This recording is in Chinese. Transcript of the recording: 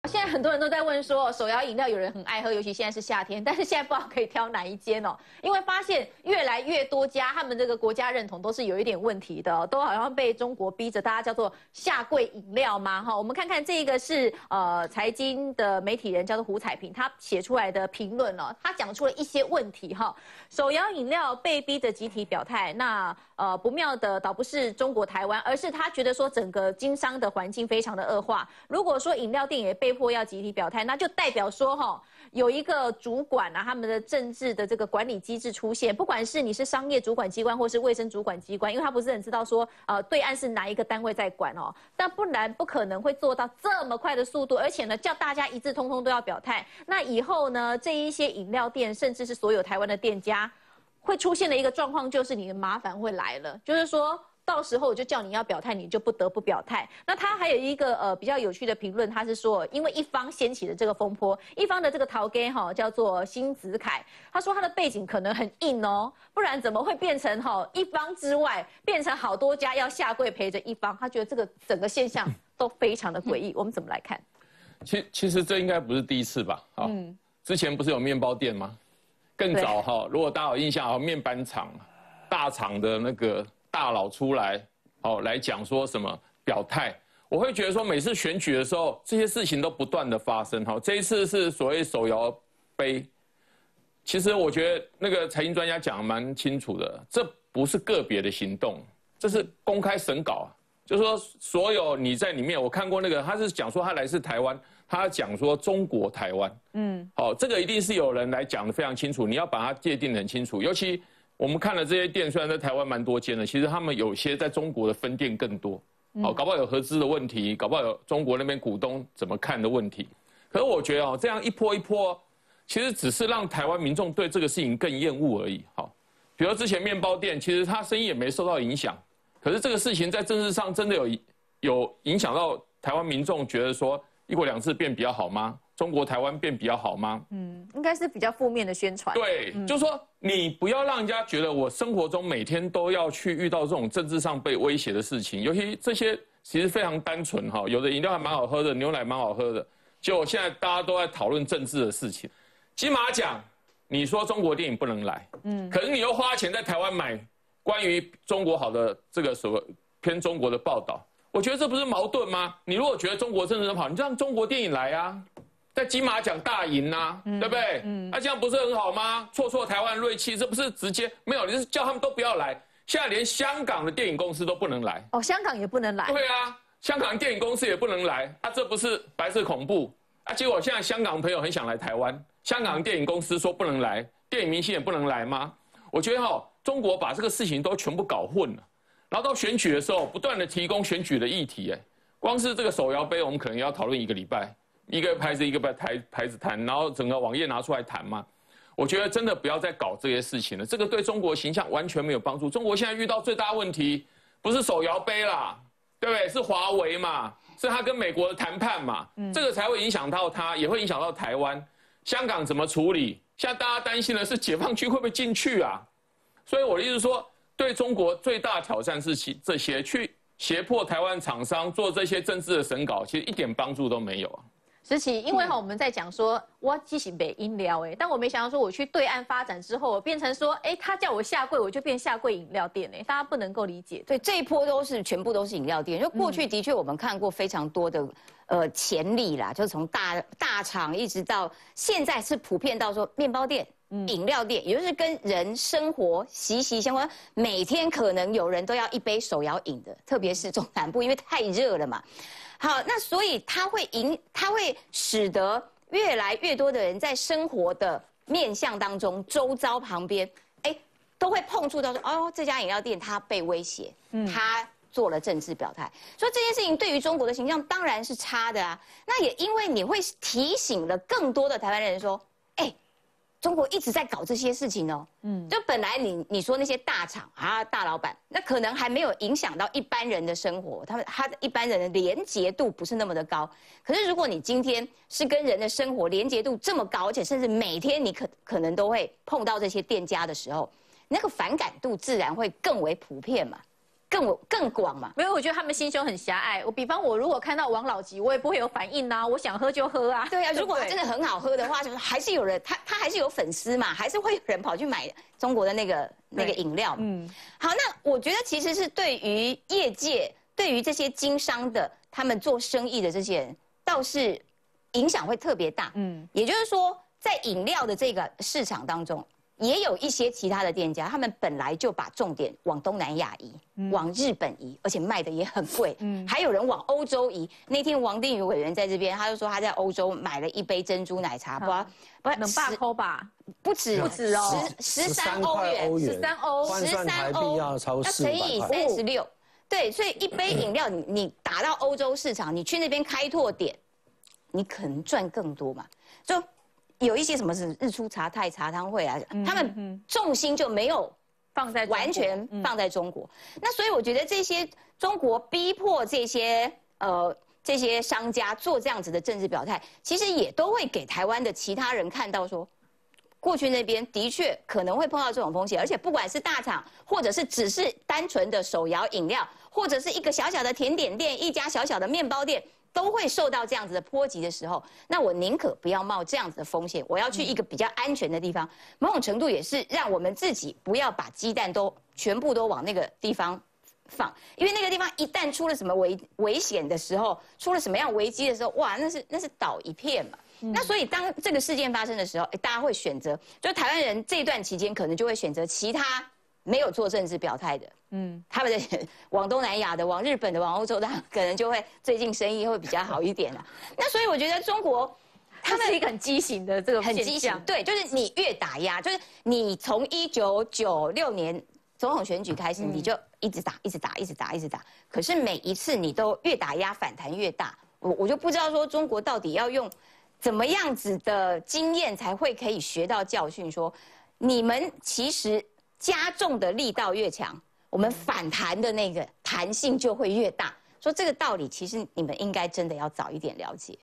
现在很多人都在问说，手摇饮料有人很爱喝，尤其现在是夏天，但是现在不知道可以挑哪一间哦，因为发现越来越多家，他们这个国家认同都是有一点问题的、哦，都好像被中国逼着，大家叫做下跪饮料嘛哈。我们看看这个是财经的媒体人叫做胡彩萍，他写出来的评论哦，他讲出了一些问题哈。手摇饮料被逼着集体表态，那不妙的倒不是中国台湾，而是他觉得说整个经商的环境非常的恶化。如果说饮料店也被迫要集体表态，那就代表说哈，有一个主管啊，他们的政治的这个管理机制出现，不管是你是商业主管机关或是卫生主管机关，因为他不是很知道说对岸是哪一个单位在管哦，但不然不可能会做到这么快的速度，而且呢叫大家一致通通都要表态。那以后呢，这一些饮料店，甚至是所有台湾的店家，会出现的一个状况就是你的麻烦会来了，就是说。到时候我就叫你要表态，你就不得不表态。那他还有一个比较有趣的评论，他是说，因为一方掀起了这个风波，一方的这个陶给哈叫做辛子凯，他说他的背景可能很硬哦，不然怎么会变成一方之外变成好多家要下跪陪着一方？他觉得这个整个现象都非常的诡异。我们怎么来看？ 其实这应该不是第一次吧？之前不是有面包店吗？更早哈，如果大家有印象，面板厂大厂的那个。大佬出来，来讲说什么表态，我会觉得说每次选举的时候，这些事情都不断的发生。这一次是所谓手摇杯，其实我觉得那个财经专家讲的蛮清楚的，这不是个别的行动，这是公开审稿啊，就是说所有你在里面，我看过那个，他是讲说他来自台湾，他讲说中国台湾，这个一定是有人来讲的非常清楚，你要把它界定得很清楚，尤其。我们看了这些店，虽然在台湾蛮多间的，其实他们有些在中国的分店更多，搞不好有合资的问题，搞不好有中国那边股东怎么看的问题。可是我觉得这样一波一波，其实只是让台湾民众对这个事情更厌恶而已。比如之前面包店，其实他生意也没受到影响，可是这个事情在政治上真的有影响到台湾民众，觉得说一国两制变比较好吗？中国台湾变比较好吗？ 应该是比较负面的宣传。 对，就是说你不要让人家觉得我生活中每天都要去遇到这种政治上被威胁的事情，尤其这些其实非常单纯哈，有的饮料还蛮好喝的，牛奶蛮好喝的，结果现在大家都在讨论政治的事情。金马奖，你说中国电影不能来，可是你又花钱在台湾买关于中国好的这个所谓偏中国的报道，我觉得这不是矛盾吗？你如果觉得中国政治很好，你就让中国电影来啊。在金马奖大赢啊，对不对？这样不是很好吗？挫台湾锐气，这不是直接没有，你是叫他们都不要来。现在连香港的电影公司都不能来。 香港也不能来。 对啊，香港电影公司也不能来，这不是白色恐怖结果现在香港朋友很想来台湾，香港电影公司说不能来，电影明星也不能来吗？我觉得中国把这个事情都全部搞混了，然后到选举的时候不断的提供选举的议题，光是这个手摇杯，我们可能要讨论1个礼拜。一个牌子一个牌子谈，然后整个网页拿出来谈嘛。我觉得真的不要再搞这些事情了，这个对中国形象完全没有帮助。中国现在遇到最大问题不是手摇杯啦，对不对？是华为嘛，是他跟美国的谈判嘛，这个才会影响到他，也会影响到台湾。香港怎么处理？现在大家担心的是解放军会不会进去啊？所以我的意思是说，对中国最大的挑战是这些，去胁迫台湾厂商做这些政治的审稿，其实一点帮助都没有啊。 时期，因为我们在讲说，我记起北饮料但我没想到说我去对岸发展之后，我变成说，他叫我下跪，我就变下跪饮料店大家不能够理解。 对，这一波全部都是饮料店，就过去的确我们看过非常多的潜力啦，就是从大厂一直到现在是普遍到说面包店。饮料店，也就是跟人生活息息相关，每天可能有人都要一杯手摇饮的，特别是中南部，因为太热了嘛。好，那所以它会使得越来越多的人在生活的面向当中，周遭旁边，都会碰触到说，这家饮料店它被威胁，它做了政治表态，所以这件事情对于中国的形象当然是差的啊。那也因为你会提醒了更多的台湾人说，中国一直在搞这些事情哦，就本来你说那些大厂大老板，那可能还没有影响到一般人的生活，他一般人的连结度不是那么的高。可是如果你今天是跟人的生活连结度这么高，而且甚至每天你可能都会碰到这些店家的时候，那个反感度自然会更为普遍嘛。 更广嘛。 没有，我觉得他们心胸很狭隘。比方我如果看到王老吉，我也不会有反应啊，我想喝就喝啊。 对啊，如果它真的很好喝的话，就是还是有人他还是有粉丝嘛，还是会有人跑去买中国的那个饮料。好，那我觉得其实是对于业界，对于这些经商的他们做生意的这些人，倒是影响会特别大。也就是说，在饮料的这个市场当中。也有一些其他的店家，他们本来就把重点往东南亚移，往日本移，而且卖的也很贵。还有人往欧洲移。那天王定宇委员在这边，他就说他在欧洲买了一杯珍珠奶茶，不能8扣吧？ 不止哦，13欧元 ，13欧 ，13欧要超400块， 要乘以36。对，所以一杯饮料你打到欧洲市场，你去那边开拓点，你可能赚更多嘛。就有一些什么是日出茶太茶汤会啊，他们重心就没有放在完全放在中国。那所以我觉得这些中国逼迫这些商家做这样子的政治表态，其实也都会给台湾的其他人看到说，过去那边的确可能会碰到这种风险，而且不管是大厂，或者是只是单纯的手摇饮料，或者是一个小小的甜点店，一家小小的面包店。都会受到这样子的波及的时候，那我宁可不要冒这样子的风险，我要去一个比较安全的地方。某种程度也是让我们自己不要把鸡蛋全部都往那个地方放，因为那个地方一旦出了什么危险的时候，出了什么样危机的时候，哇，那是倒一片嘛。那所以当这个事件发生的时候，大家会选择，就台湾人这段期间可能就会选择其他没有做政治表态的。他们的往东南亚的、往日本的、往欧洲的，可能就会最近生意会比较好一点了。那所以我觉得中国， 他们是一个很畸形的这个很畸形，对，就是你越打压，就是你从1996年总统选举开始，你就一直打，可是每一次你都越打压反弹越大，我就不知道说中国到底要用怎么样子的经验才会可以学到教训，说你们其实加重的力道越强。我们反弹的那个弹性就会越大，说这个道理，其实你们应该真的要早一点了解。